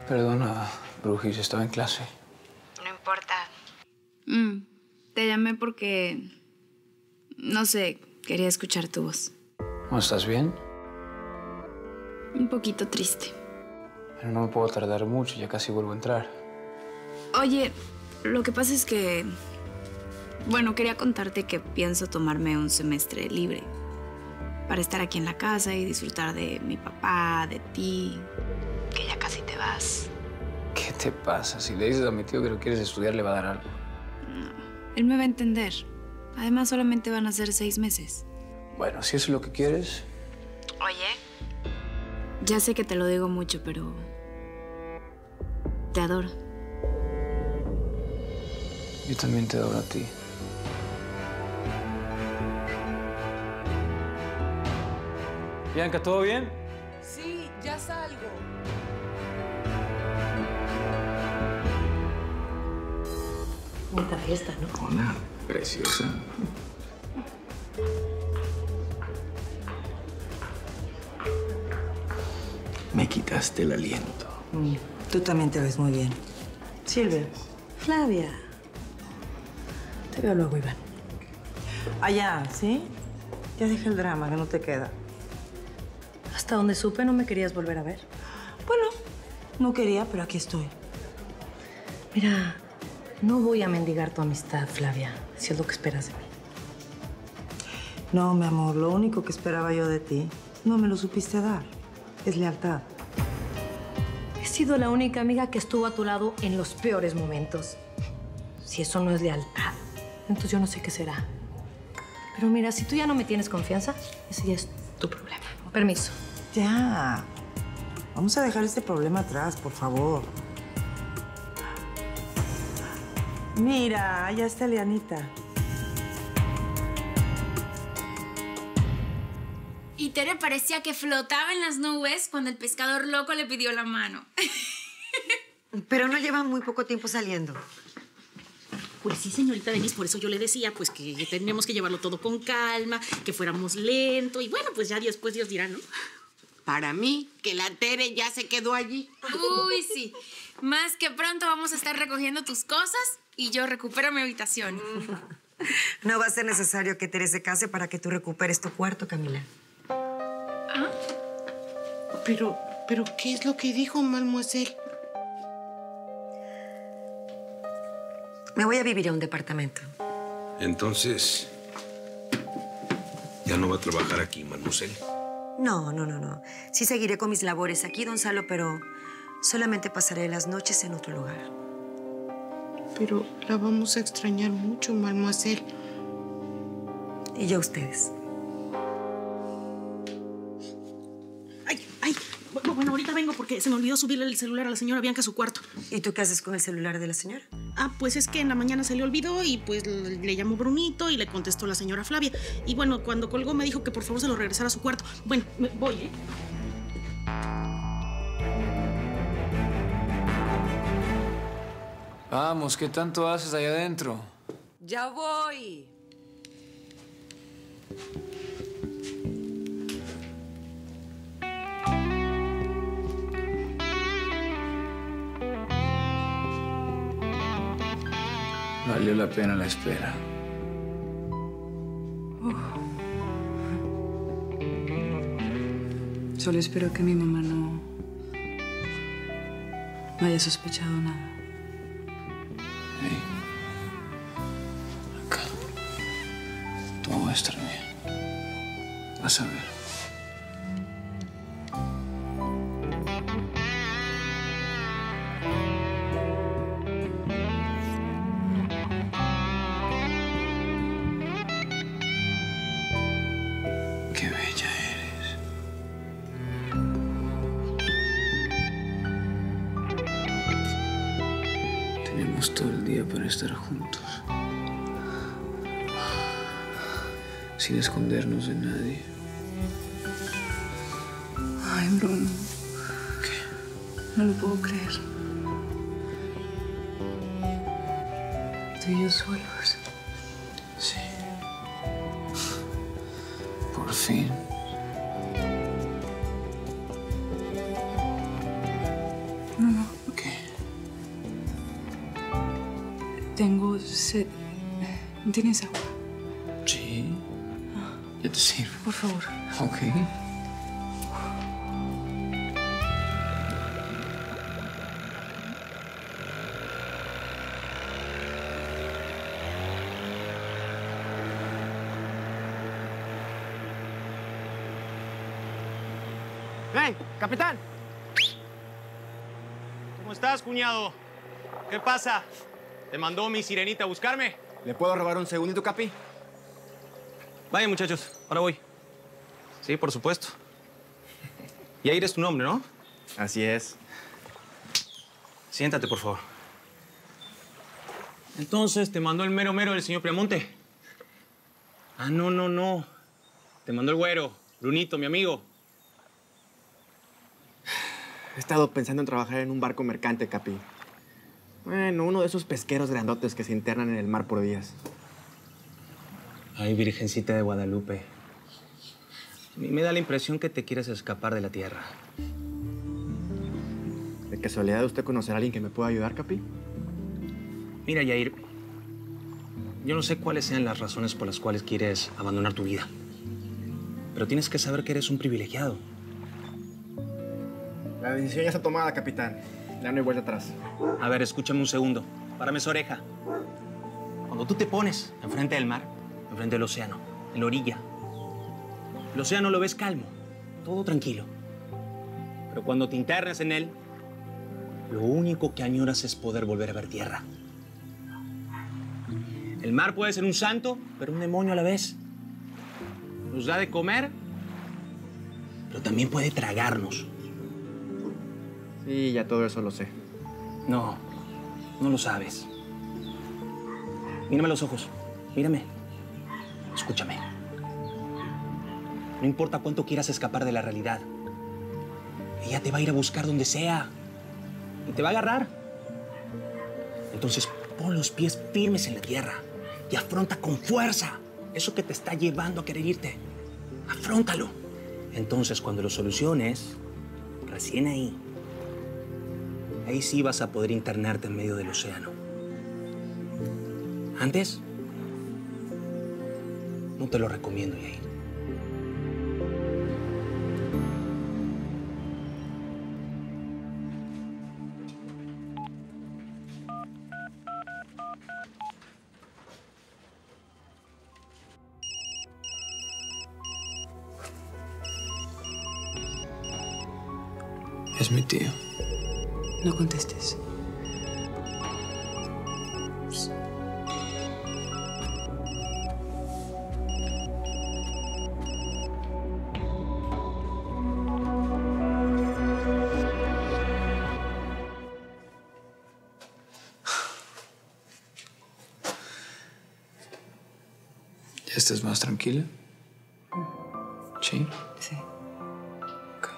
Perdona, Brujis, estaba en clase. No importa. Te llamé porque... no sé, quería escuchar tu voz. ¿No estás bien? Un poquito triste. Pero no me puedo tardar mucho, ya casi vuelvo a entrar. Oye, lo que pasa es que... bueno, quería contarte que pienso tomarme un semestre libre. Para estar aquí en la casa y disfrutar de mi papá, de ti. Que ya casi te vas. ¿Qué te pasa? Si le dices a mi tío que no quieres estudiar, le va a dar algo. No, él me va a entender. Además, solamente van a ser 6 meses. Bueno, si eso es lo que quieres... Oye. Ya sé que te lo digo mucho, pero... te adoro. Yo también te adoro a ti. Bianca, ¿todo bien? Sí, ya salgo. Bonita fiesta, ¿no? Hola, preciosa. Me quitaste el aliento. Tú también te ves muy bien. Silvia. Flavia. Te veo luego, Iván. Allá, ¿sí? Ya dije el drama, que no te queda. Hasta donde supe, no me querías volver a ver. Bueno, no quería, pero aquí estoy. Mira, no voy a mendigar tu amistad, Flavia, si es lo que esperas de mí. No, mi amor, lo único que esperaba yo de ti no me lo supiste dar. Es lealtad. He sido la única amiga que estuvo a tu lado en los peores momentos. Si eso no es lealtad, entonces yo no sé qué será. Pero mira, si tú ya no me tienes confianza, ese ya es tu problema. Permiso. Ya. Vamos a dejar este problema atrás, por favor. Mira, allá está Elianita. Y Tere parecía que flotaba en las nubes cuando el pescador loco le pidió la mano. Pero no llevan muy poco tiempo saliendo. Pues sí, señorita Denise, por eso yo le decía pues que teníamos que llevarlo todo con calma, que fuéramos lento y bueno, pues ya después Dios dirá, ¿no? Para mí, que la Tere ya se quedó allí. Uy, sí. Más que pronto vamos a estar recogiendo tus cosas y yo recupero mi habitación. No va a ser necesario que Tere se case para que tú recuperes tu cuarto, Camila. ¿Ah? Pero, ¿qué es lo que dijo, mademoiselle? Me voy a vivir a un departamento. Entonces, ¿ya no va a trabajar aquí, mademoiselle? No. Sí seguiré con mis labores aquí, don Salo, pero solamente pasaré las noches en otro lugar. Pero la vamos a extrañar mucho, mademoiselle. Y yo a ustedes. Ay, bueno, ahorita vengo porque se me olvidó subirle el celular a la señora Bianca a su cuarto. ¿Y tú qué haces con el celular de la señora? Ah, pues es que en la mañana se le olvidó y pues le llamó Brunito y le contestó la señora Flavia. Y bueno, cuando colgó me dijo que por favor se lo regresara a su cuarto. Bueno, me voy, ¿eh? Vamos, ¿qué tanto haces ahí adentro? Ya voy. Valió la pena la espera. Solo espero que mi mamá no haya sospechado nada. Hey. Acá. Todo va a estar bien. Vas a ver. Qué bella eres. Tenemos todo el día para estar juntos. Sin escondernos de nadie. Ay, Bruno. ¿Qué? No lo puedo creer. Tú y yo solos. Sí. Por fin. No. Tengo sed. ¿Tienes agua? Sí. Ya te sirvo. Por favor. Ok. ¡Hey, capitán! ¿Cómo estás, cuñado? ¿Qué pasa? ¿Te mandó mi sirenita a buscarme? ¿Le puedo robar un segundito, Capi? Vaya, muchachos, ahora voy. Sí, por supuesto. Yair es tu nombre, ¿no? Así es. Siéntate, por favor. Entonces, ¿te mandó el mero mero del señor Premonte? Ah, no. Te mandó el güero, Brunito, mi amigo. He estado pensando en trabajar en un barco mercante, Capi. Bueno, uno de esos pesqueros grandotes que se internan en el mar por días. Ay, Virgencita de Guadalupe. A mí me da la impresión que te quieres escapar de la tierra. ¿De casualidad usted conocer a alguien que me pueda ayudar, Capi? Mira, Yair, yo no sé cuáles sean las razones por las cuales quieres abandonar tu vida. Pero tienes que saber que eres un privilegiado. La decisión ya está tomada, capitán. Ya no hay vuelta atrás. A ver, escúchame un segundo. Párame esa oreja. Cuando tú te pones enfrente del mar, enfrente del océano, en la orilla, el océano lo ves calmo, todo tranquilo. Pero cuando te internas en él, lo único que añoras es poder volver a ver tierra. El mar puede ser un santo, pero un demonio a la vez. Nos da de comer, pero también puede tragarnos. Sí, ya todo eso lo sé. No lo sabes. Mírame a los ojos. Mírame. Escúchame. No importa cuánto quieras escapar de la realidad. Ella te va a ir a buscar donde sea. Y te va a agarrar. Entonces, pon los pies firmes en la tierra. Y afronta con fuerza eso que te está llevando a querer irte. Afróntalo. Entonces, cuando lo soluciones, recién ahí sí vas a poder internarte en medio del océano. Antes, no te lo recomiendo, Yair. Es mi tío. No contestes. ¿Ya estás más tranquila? ¿Sí? Sí. Ok.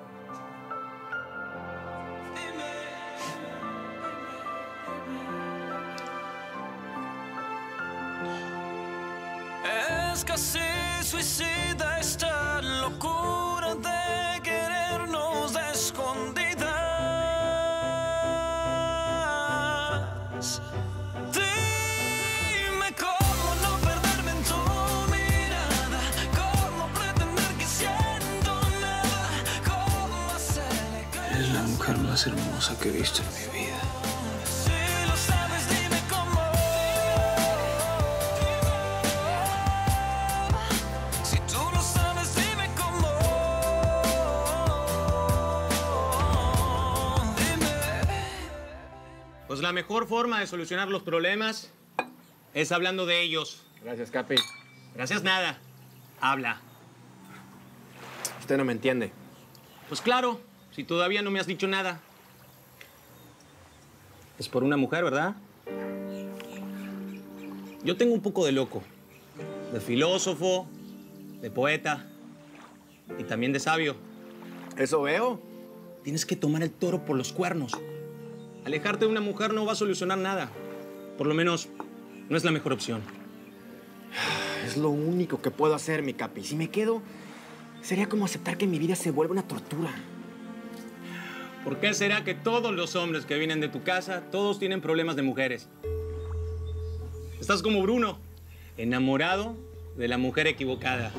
Es casi suicida esta locura de querernos de escondidas. Dime cómo no perderme en tu mirada, cómo pretender que siento nada, cómo hacerle caer. Eres la mujer más hermosa que he visto en mi vida. Si lo sabes, dime cómo. Si tú lo sabes, dime cómo. Dime. Pues la mejor forma de solucionar los problemas es hablando de ellos. Gracias, Capi. Gracias nada. Habla. Usted no me entiende. Pues claro, si todavía no me has dicho nada. Es por una mujer, ¿verdad? Yo tengo un poco de loco. De filósofo, de poeta y también de sabio. ¿Eso veo? Tienes que tomar el toro por los cuernos. Alejarte de una mujer no va a solucionar nada. Por lo menos, no es la mejor opción. Es lo único que puedo hacer, mi Capi. Si me quedo, sería como aceptar que mi vida se vuelva una tortura. ¿Por qué será que todos los hombres que vienen de tu casa, todos tienen problemas de mujeres? Estás como Bruno, enamorado de la mujer equivocada.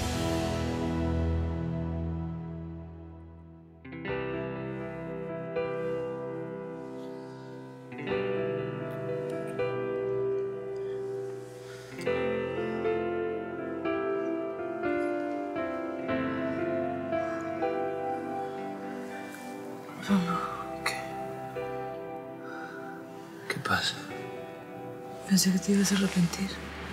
¿Qué pasa? Pensé que te ibas a arrepentir.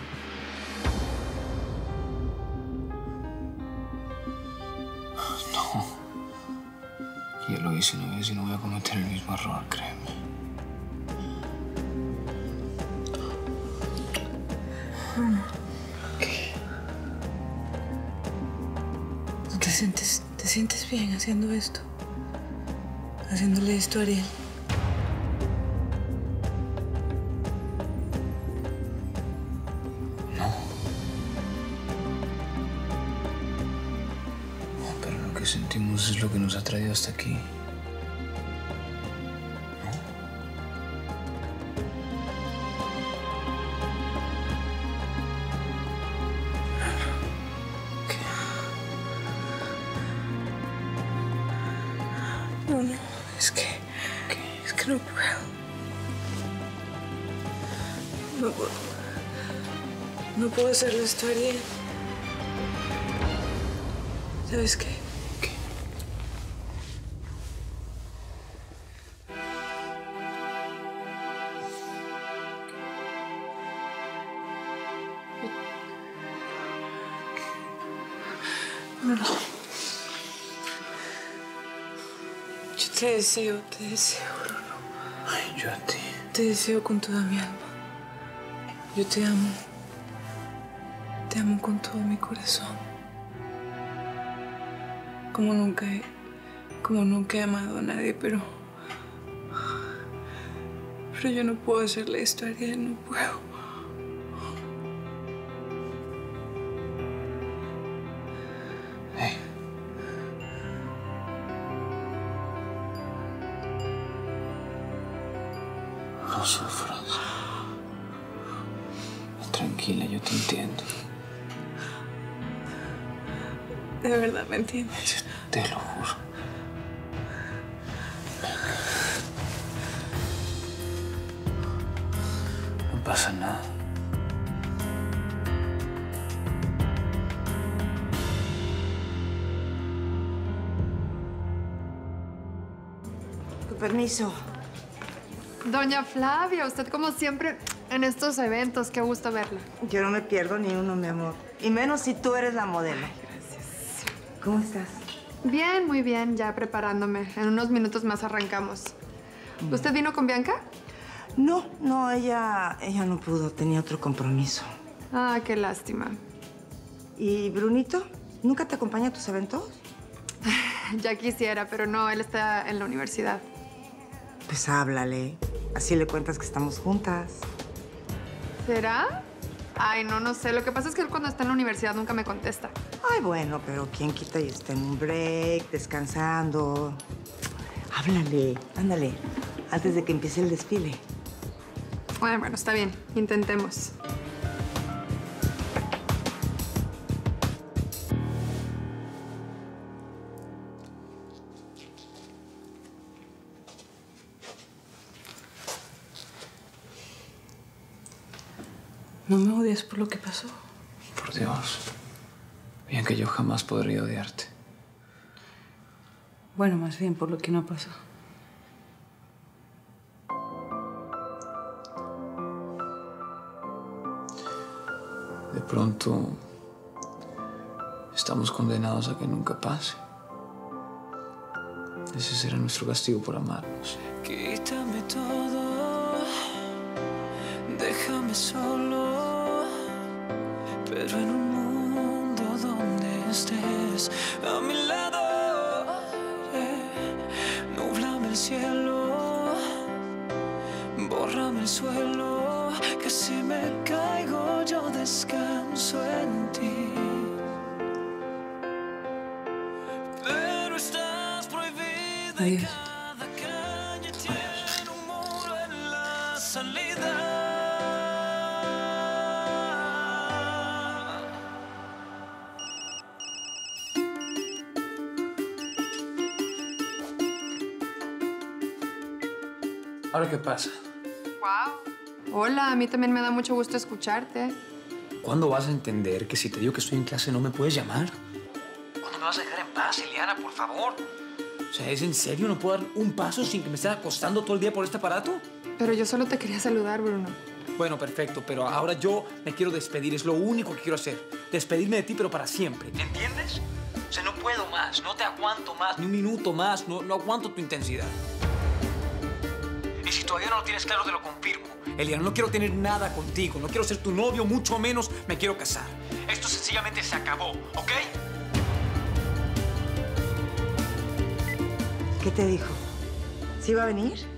No. Ya lo hice una vez y no voy a cometer el mismo error, créeme. ¿Qué? ¿No te sientes bien haciendo esto? Haciéndole esto a Ariel. Lo que sentimos es lo que nos ha traído hasta aquí. No, es que no puedo. No puedo hacerle esto a Ariel. ¿Sabes qué? No. Yo te deseo, Bruno. Ay, yo a ti. Te deseo con toda mi alma. Yo te amo. Te amo con todo mi corazón. Como nunca he amado a nadie, pero yo no puedo hacerle esto a Ariel, no puedo. No sufras. Tranquila, yo te entiendo. ¿De verdad me entiendes? Te lo juro. No pasa nada. Tu permiso. Doña Flavia, usted como siempre en estos eventos, qué gusto verla. Yo no me pierdo ni uno, mi amor. Y menos si tú eres la modelo. Ay, gracias. ¿Cómo estás? Bien, muy bien, ya preparándome. En unos minutos más arrancamos. ¿Usted vino con Bianca? No, ella no pudo, tenía otro compromiso. Ah, qué lástima. ¿Y Brunito? ¿Nunca te acompaña a tus eventos? Ya quisiera, pero no, él está en la universidad. Pues háblale. Así le cuentas que estamos juntas. ¿Será? Ay, no sé. Lo que pasa es que él cuando está en la universidad nunca me contesta. Ay, bueno, pero quién quita y está en un break, descansando. Háblale, ándale, antes de que empiece el desfile. Bueno, está bien. Intentemos. ¿No me odias por lo que pasó? Por Dios. Bien que yo jamás podría odiarte. Bueno, más bien por lo que no pasó. De pronto estamos condenados a que nunca pase. Ese será nuestro castigo por amarnos. Quítame todo, déjame solo, pero en un mundo donde estés a mi lado, núblame el cielo, bórrame el suelo, que si me caigo yo descanso en ti. Pero estás prohibida y cada calle tiene un muro en la salida. ¿Ahora qué pasa? Wow. Hola, a mí también me da mucho gusto escucharte. ¿Cuándo vas a entender que si te digo que estoy en clase no me puedes llamar? ¿Cuándo me vas a dejar en paz, Eliana, por favor? O sea, ¿es en serio? ¿No puedo dar un paso sin que me esté acostando todo el día por este aparato? Pero yo solo te quería saludar, Bruno. Bueno, perfecto, pero ahora yo me quiero despedir. Es lo único que quiero hacer. Despedirme de ti, pero para siempre. ¿Entiendes? O sea, no puedo más, no te aguanto más, ni un minuto más. No aguanto tu intensidad. Y si todavía no lo tienes claro, te lo confirmo. Eliana, no quiero tener nada contigo. No quiero ser tu novio, mucho menos me quiero casar. Esto sencillamente se acabó, ¿ok? ¿Qué te dijo? ¿Sí va a venir?